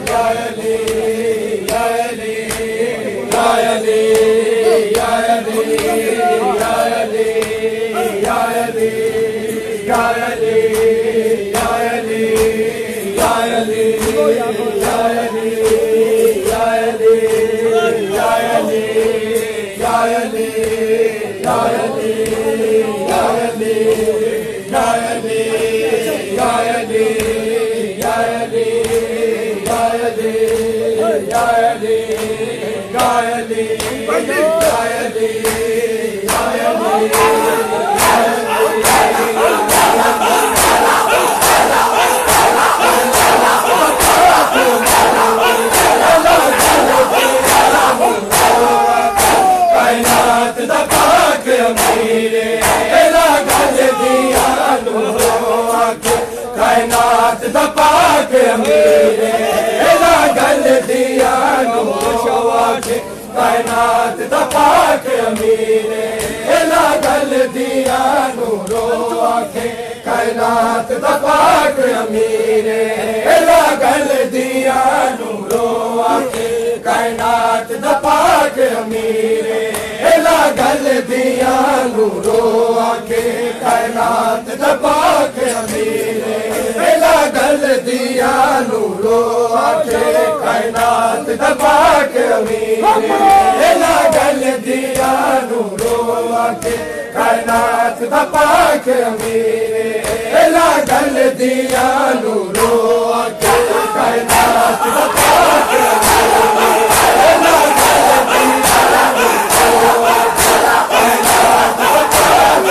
कायनात दा पाक अमीरे एला गल दिया नूरो आखे कायनात दा पाक अमीरे एला गल दिया नूरो आखे कायनात दा पाक अमीरे एला गल दिया नूरो आखे कायनात दा पाक अमीरे एला गल दिया नूरो आखे कायनात दा पाक अमीरे एला गल दिया नूरो आखे कायनात दा पाक अमीरे एला गल दिया नूरो आखे कायनात दा पाक अमीरे एला गल दिया नूरो आखे कायनात दा पाक अमीरे एला गल दिया नूरो आखे कायनात दा पाक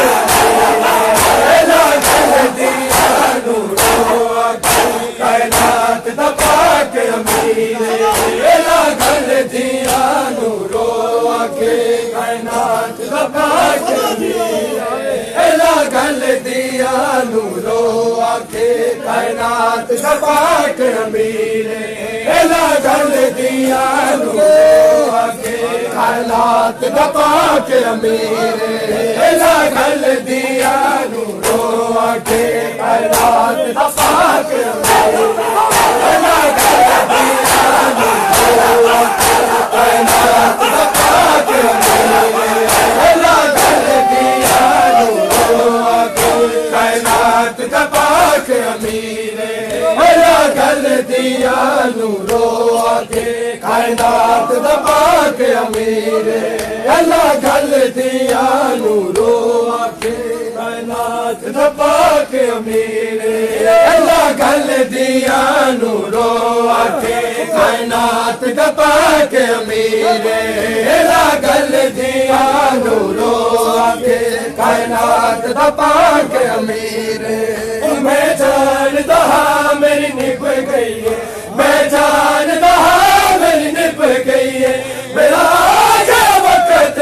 अमीरे एला गल दिया नूरो आखे कायनात दा पाक अमीरे एला गल दिया नूरो आखे कायनात दा पाक अमीरे एला गल दिया नूरो आखे कायनात दा पाक अमीरे एला गल दिया नूरो आखे कायनात दा पाक अमीरे एला गल दिया नूरो आखे कायनात दा पाक अमीरे एला गल दिया नूरो आखे कायनात दा पाक अमीरे एला गल दिया नूरो आखे कायनात दा पाक अमीरे एला गल दिया नूरो आखे कायनात दा पाक अमीरे एला गल दिया नूरो आखे कायनात दा पाक अमीरे एला गल दिया नूरो आखे कायनात दा पाक अमीरे एला गल दिया नूरो आखे कायनात दा पाक अमीरे मैं जानता मेरी निभ गई है मैं जानता मेरी निभ गई है मेरा आजा वक्त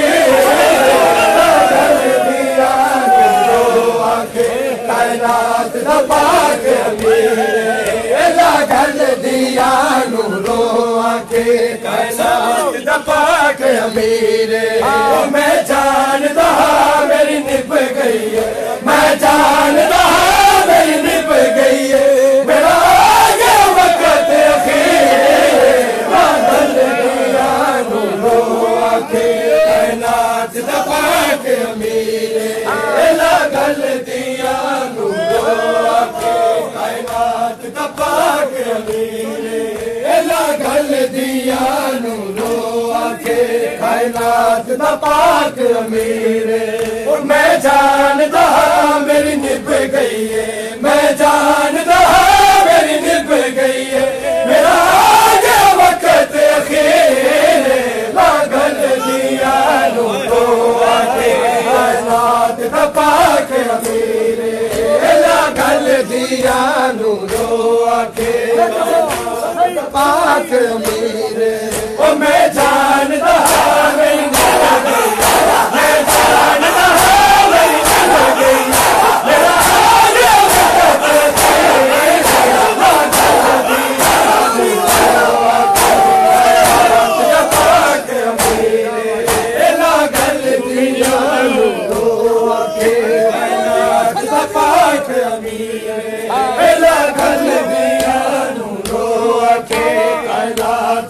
कायनात दा पाक अमीरे एला गल दिया नूरो आखे कायनात दा पाक अमीरे मैं जानता मेरी निभ गई है मैं जानता मेरी निभ गई है मेरा आगे वक्त गल दिया नूरो आखे कायनात दा पाक अमीरे एला गल दिया नूरो आखे कायनात दा पाक अमीरे एला गल दिया नूरो आखे कायनात दा पाक अमीरे मैं जानता मेरी निभ गई है मैं जानता मेरी निभ गई है मेरा आगे वक्त गल दिया नूरो आखे कायनात दा पाक अमीरे एला गल दिया नूरो आखे पाक अमीरे मैं जानता मेरी निभ गई मैं जानता मेरी निभ गई मेरा आगे वक्त पाक अमीरे एला गल दिया नूरो आखे कायनात दा पाक अमीरे एला गल दिया नूरो आखे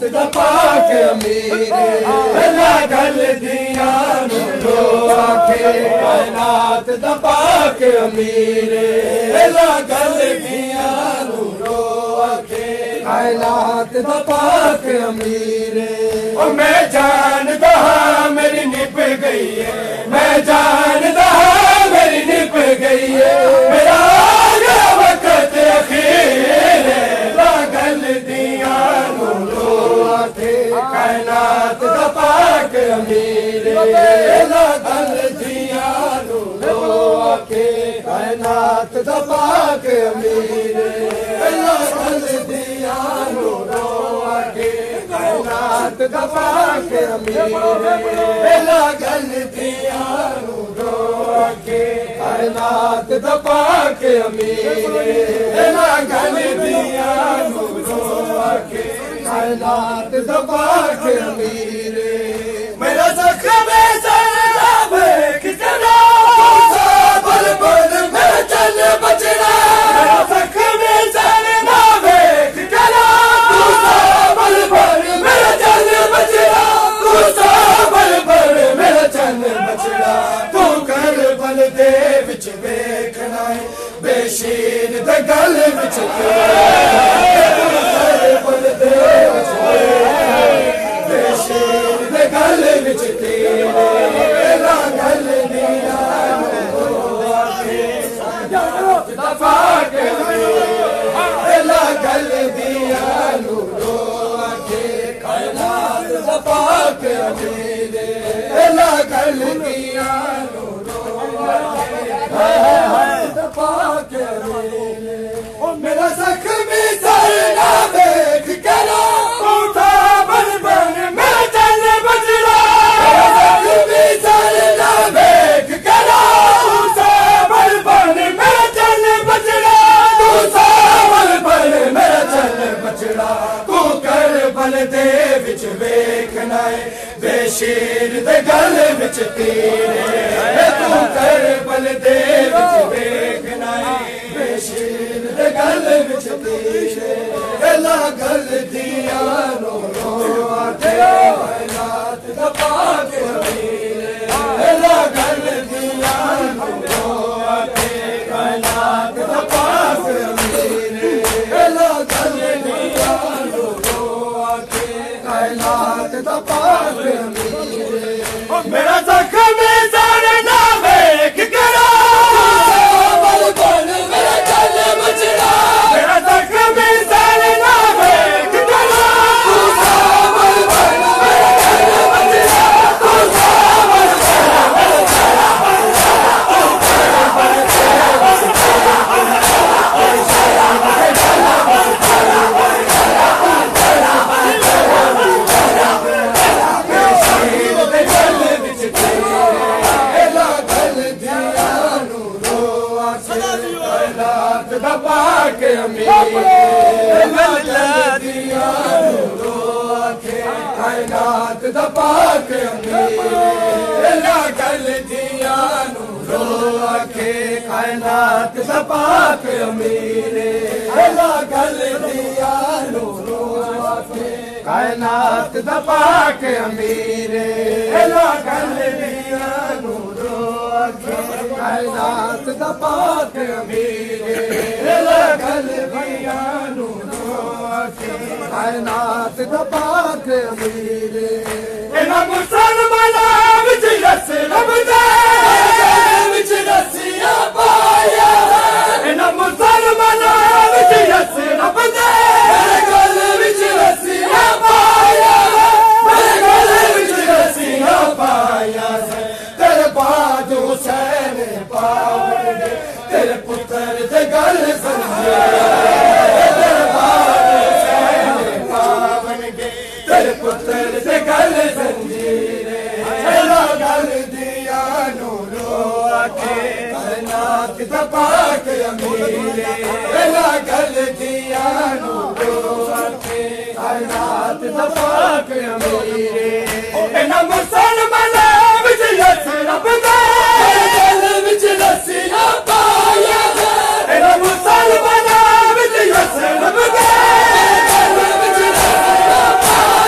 दा पाक अमीर अल्लाह गल दिया नो आखे कायनात दा पाक अमीर अल्लाह गल दिया नो आखे कायनात दा पाक अमीर ओ मैं जानदा मेरी निभ गई है मैं जानदा मेरी निभ गई है मेरा वक्त अखीर गल दिया नो आखे कायनात दा पाक अमीर गल दिया नो आखे कायनात दा पाक अमीर गल दिया नो आखे कायनात दा पाक अमीर गल दिया नो आखे कायनात दा पाक अमीर गल दिया नो आखे कायनात दा पाक अमीर मेरा ज़ख्म ज़रा देख जरा बल बल मेरा चल बचड़ा मेरा ज़ख्म ज़रा देख जरा बल बल मेरा चल बचड़ा बल बल मेरा चल बचड़ा तू कर बल दे विच वेखना है बेशीर दे गल विच बल दे बेशीर दे गल विच तेरा गल दिया पाक अल्लाह गल दिया नो आखे कायनात दा पाक अमीर अल्लाह गल दिया नो आखे पाक अमीर ओ मेरा ज़ख्म ज़रा देख करो उठा बन बन मेरा चल बचड़ा मेरा ज़ख्म ज़रा देख करो उठा बन बन मेरा चल बचड़ा तू बल बल मेरा चल बचड़ा तू कर बल दे विच वेखना है बेशीर दे गल विच तेरे तू कर बल दे विच वेखना है बेशीर दे गल विच तेरे अल्लाह गल दिया नो आखे कायनात दा पाक अमीर अल्लाह गल दिया नो आखे कायनात दा पाक अमीर अल्लाह गल दिया नो आखे कायनात दा पाक अमीर मेरा ज़ख्म ज़रा ना देख करो बल बल मेरा चल बचड़ा मेरा ज़ख्म ज़रा ना देख करो बल बल मेरा चल बचड़ा बल बल मेरा चल पाक अमीर गल दिया नो आखे कायनात दा पाक अमीर गल दिया नो आखे कायनात दा पाक अमीर गल दिया नो आखे कायनात दा पाक अमीर गल दिया नो आखे कायनात दा पाक अमीर गल दिया नो आखे कायनात दा पाक अमीर इना मुसलमाना विच रस लभदा विच रसिया पाया इना मुसलमाना विच रस लभदा गल विच रसिया पाया गल विच रसिया पाया तेरे बाद हुसैन पावड़े तेरे पुत्र दे गल समझे तेरे बाद हुसैन पावड़े तेरे पुत्र दे गल समझे गल दिया नो आखे कायनात दा पाक अमीर गल दिया नो आखे कायनात दा पाक अमीर इना मुसलमाना विच रस लभदा गल विच रसिया पाया इना मुसलमाना विच रस लभदा गल विच रसिया पाया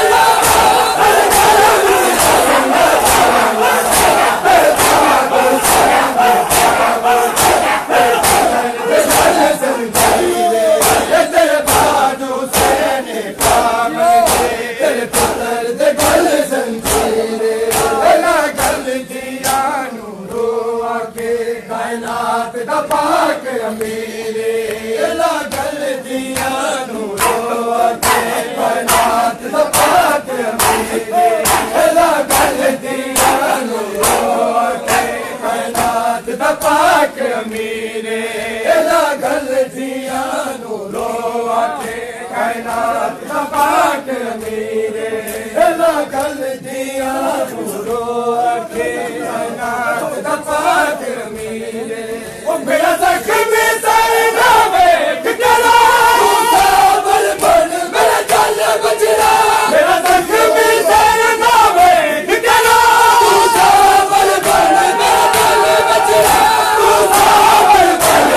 तेरे पुत्र दे गल संजीरे अला गल दिया नूरो आके कायनात दा पाक अमीरे अला गल दिया नूरो आके कायनात दा पाक अमीरे अला गल दिया नूरो आके कायनात दा पाक अमीरे अला गल दिया नूरो आके कायनात दा पाक अमीरे अला गल दिया नूरो आके कायनात दा पाक अमीरे ओ मेरा ज़ख्म तेरे नामे ठिकाना साबर बन मेरा दिल बचना मेरा ज़ख्म तेरे नामे ठिकाना साबर बन मेरा दिल बचना साबर बन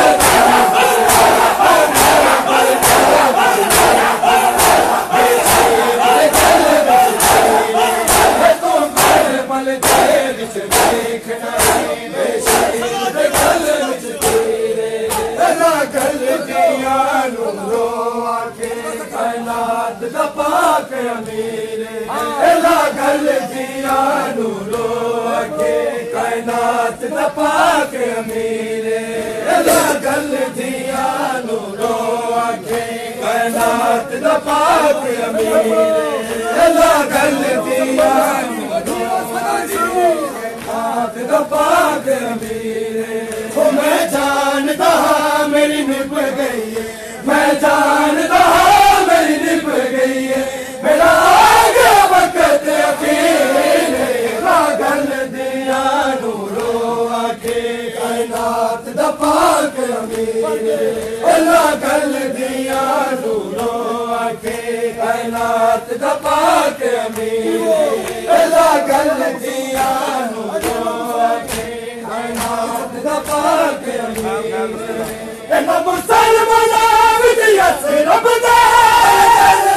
कायनात दा पाक अमीरे अला गल दिया नूरो आके कायनात दा पाक अमीरे अला गल दिया नूरो आके कायनात दा पाक अमीरे अला गल दिया नूरो कायनात दा पाक अमीरे ओ मैं जानता मेरी निभ गई है मैं जानता मेरी निभ गई है मेरा आगे वक्त अखीरे ला गल दिया नूरो आके कायनात दा पाक अमीरे ला गल दिया नूरो आके कायनात दा पाक अमीरे ला गल दिया नूरो आके कायनात दा पाक अमीरे मुसलमान विजय से रब